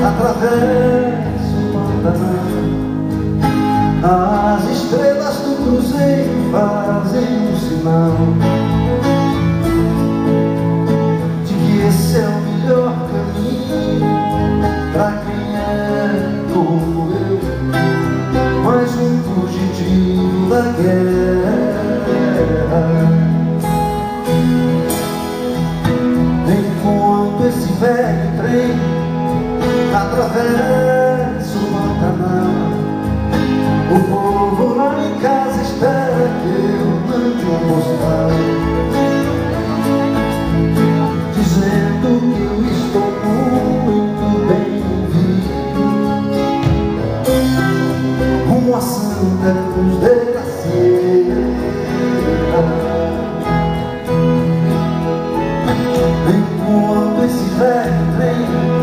Atravesso o Pantanal, as estrelas do cruzeiro fazem um sinal de que esse é o melhor caminho pra quem é como eu, mais um fugitivo da guerra. Enquanto esse velho trem atravessa o Pantanal, o povo lá em casa espera que eu mande uma postal dizendo que eu estou muito bem vivo, rumo a Santa Cruz de Cacieira. Enquanto esse velho trem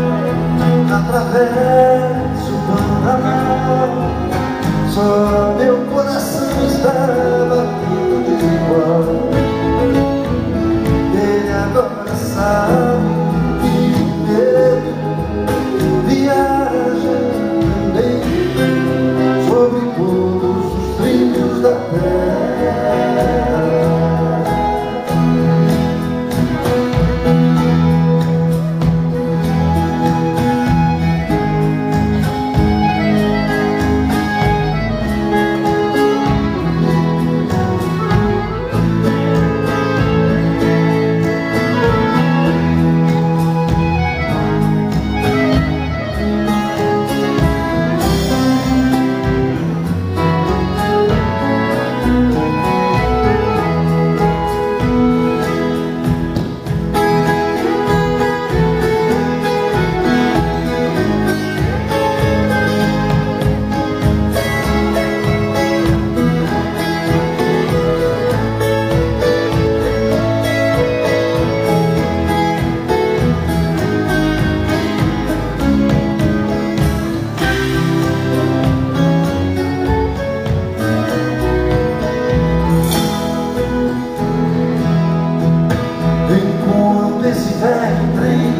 atravessa o Pantanal, só meu coração está batendo igual. Ele agora sabe que ele viaja também sobre todos os trilhos da terra. Enquanto esse velho trem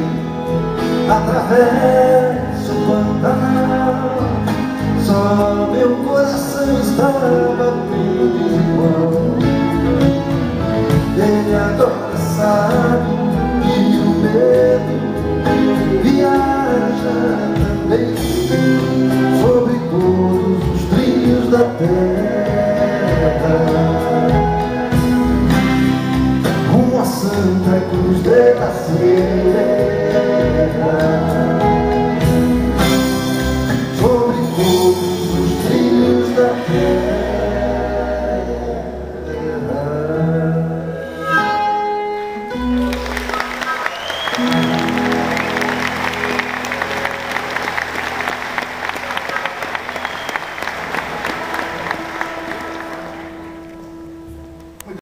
atravessa o Pantanal, só meu coração está